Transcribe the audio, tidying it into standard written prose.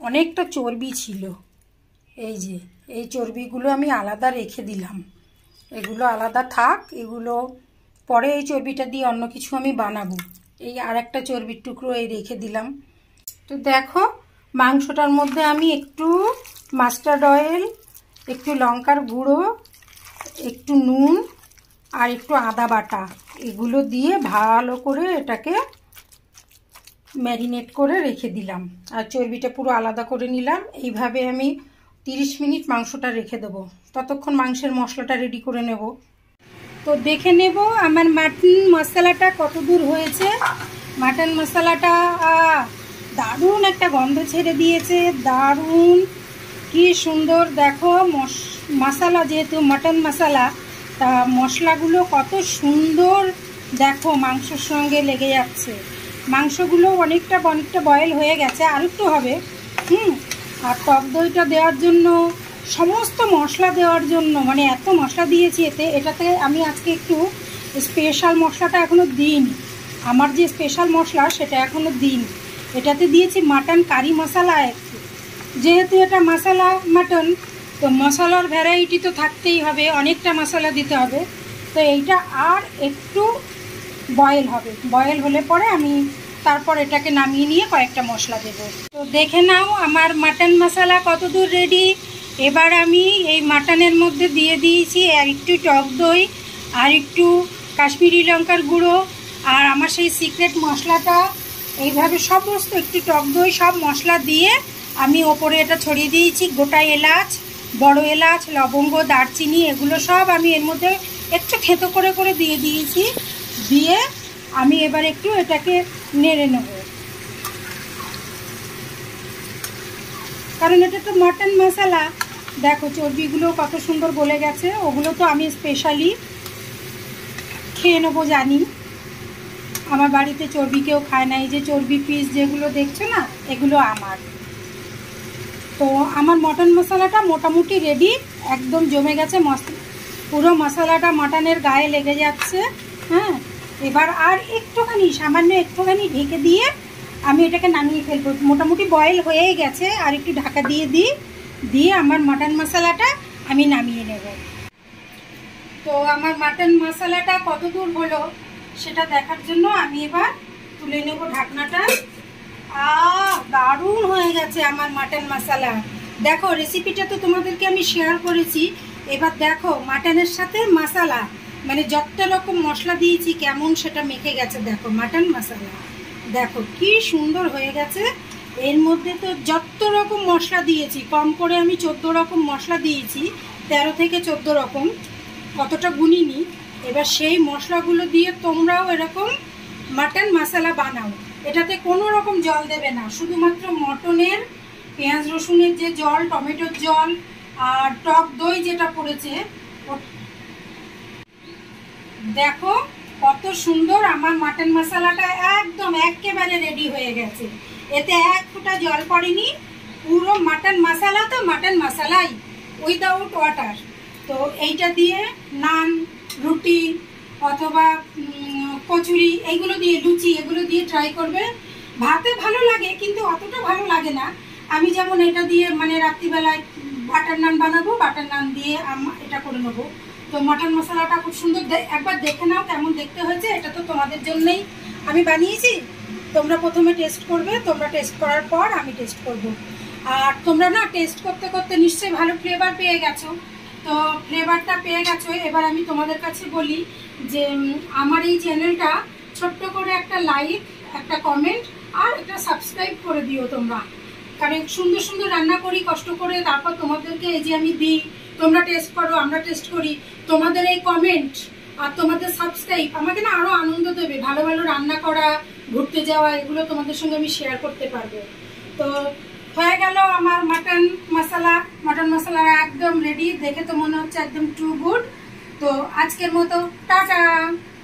অনেকটা চর্বি ছিল। এই যে এই চর্বিগুলো আমি আলাদা রেখে দিলাম, এগুলো আলাদা থাক, এগুলো পরে এই চর্বিটা দিয়ে অন্য কিছু আমি বানাবো। এই আর একটা চর্বির টুকরো এই রেখে দিলাম। তো দেখো মাংসটার মধ্যে আমি একটু মাস্টার্ড অয়েল, একটু লঙ্কার গুঁড়ো, একটু নুন আর একটু আদা বাটা এগুলো দিয়ে ভালো করে এটাকে ম্যারিনেট করে রেখে দিলাম। আর চর্বিটা পুরো আলাদা করে নিলাম। এইভাবে আমি 30 মিনিট মাংসটা রেখে দেবো। ততক্ষণ মাংসের মশলাটা রেডি করে নেব। তো দেখে নেব আমার মাটন মশলাটা কত দূর হয়েছে। মাটন মশলাটা দারুণ একটা গন্ধ ছেড়ে দিয়েছে, দারুণ, কি সুন্দর। দেখো মশলা যেহেতু মাটন মশলা, তা মশলাগুলো কত সুন্দর দেখো মাংসের সঙ্গে লেগে যাচ্ছে। মাংসগুলো অনেকটা বয়েল হয়ে গেছে, আর একটু হবে। আর টক দইটা দেওয়ার জন্য, সমস্ত মশলা দেওয়ার জন্য, মানে এত মশলা দিয়েছি এটাতে আমি আজকে একটু স্পেশাল মশলাটা এখনও দিইনি। আমার যে স্পেশাল মশলা সেটা এখনও দিইনি। এটাতে দিয়েছি মাটন কারি মশলা একটু। যেহেতু এটা মশলা মাটন, তো মশলার ভ্যারাইটি তো থাকতেই হবে, অনেকটা মশলা দিতে হবে। তো এইটা আর একটু বয়েল হবে, বয়েল হলে পরে আমি তারপর এটাকে নামিয়ে নিয়ে কয়েকটা মশলা দেব। তো দেখে নাও আমার মাটন মশলা কত দূর রেডি। এবার আমি এই মাটনের মধ্যে দিয়ে দিয়েছি আর একটু টক দই, আর একটু কাশ্মীরি লঙ্কার গুঁড়ো, আর আমার সেই সিক্রেট মশলাটা। এইভাবে সমস্ত একটু টক দই সব মশলা দিয়ে আমি ওপরে এটা ছড়িয়ে দিয়েছি। গোটা এলাচ, বড় এলাচ, লবঙ্গ, দারচিনি এগুলো সব আমি এর মধ্যে একটু থেতো করে করে দিয়ে দিয়েছি। দিয়ে আমি এবার একটু এটাকে নেড়ে নেব, কারণ এটা তো মাটন মশলা। দেখো চর্বিগুলো কত সুন্দর গলে গেছে। ওগুলো তো আমি স্পেশালি খেয়ে নেবো, জানি আমার বাড়িতে চর্বি কেউ খায় না। এই যে চর্বি পিস যেগুলো দেখছো না, এগুলো আমার। তো আমার মটন মশলাটা মোটামুটি রেডি, একদম জমে গেছে, পুরো মশলাটা মাটনের গায়ে লেগে যাচ্ছে। হ্যাঁ, এবার আর একটুখানি, সামান্য একটুখানি ঢেকে দিয়ে আমি এটাকে নামিয়ে ফেলবো। মোটামুটি বয়েল হয়েই গেছে, আর একটু ঢাকা দিয়ে দিয়ে আমার মাটন মশলাটা আমি নামিয়ে নেব। তো আমার মাটন মশলাটা কত দূর হলো সেটা দেখার জন্য আমি এবার তুলে নেব ঢাকনাটা। দারুণ হয়ে গেছে আমার মাটন মশলা। দেখো রেসিপিটা তো তোমাদেরকে আমি শেয়ার করেছি। এবার দেখো মাটনের সাথে মশলা, মানে যত রকম মশলা দিয়েছি কেমন সেটা মেখে গেছে। দেখো মাটন মশলা, দেখো কি সুন্দর হয়ে গেছে। এর মধ্যে তো যত রকম মশলা দিয়েছি, কম করে আমি 14 রকম মশলা দিয়েছি, 13 থেকে 14 রকম, কতটা গুনিনি। এবার সেই মশলাগুলো দিয়ে তোমরাও এরকম মাটন মশলা বানাও। এটাতে কোনো রকম জল দেবে না, শুধুমাত্র মটনের পেঁয়াজ রসুনের যে জল, টমেটোর জল আর টক দই যেটা পড়েছে। দেখো কত সুন্দর আমার মাটন মশলাটা একদম একেবারে রেডি হয়ে গেছে। এতে এক ফোঁটা জল পড়েনি, পুরো মাটন মশলা তো মাটন মশলাই, উইদাউট ওয়াটার। তো এইটা দিয়ে নান, রুটি অথবা কচুরি, এইগুলো দিয়ে, লুচি, এগুলো দিয়ে ট্রাই করবে। ভাতে ভালো লাগে কিন্তু অতটা ভালো লাগে না। আমি যেমন এটা দিয়ে মানে রাত্রিবেলায় বাটার নান বানাবো, বাটার নান দিয়ে এটা করে নেবো। তো মটন মশলাটা খুব সুন্দর, একবার দেখে নাও কেমন দেখতে হয়েছে। এটা তো তোমাদের জন্যই আমি বানিয়েছি, তোমরা প্রথমে টেস্ট করবে, তোমরা টেস্ট করার পর আমি টেস্ট করব। আর তোমরা না টেস্ট করতে করতে নিশ্চয়ই ভালো ফ্লেভার পেয়ে গেছো। তো ফ্লেভারটা পেয়ে গেছো, এবার আমি তোমাদের কাছে বলি যে আমার এই চ্যানেলটা ছোট্ট করে একটা লাইক, একটা কমেন্ট আর একটা সাবস্ক্রাইব করে দিও তোমরা। কারণ সুন্দর সুন্দর রান্না করি কষ্ট করে, তারপর তোমাদেরকে এই যে আমি দিই, তোমরা টেস্ট করো, আমরা টেস্ট করি। তোমাদের এই কমেন্ট আর তোমাদের সাবস্ক্রাইব আমাকে না আরও আনন্দ দেবে। ভালো ভালো রান্না করা, ঘুরতে যাওয়া, এগুলো তোমাদের সঙ্গে আমি শেয়ার করতে পারবো। তো হয়ে গেল আমার মাটন মশলা একদম রেডি। দেখে তো মনে হচ্ছে একদম টু গুড। তো আজকের মতো টাটা।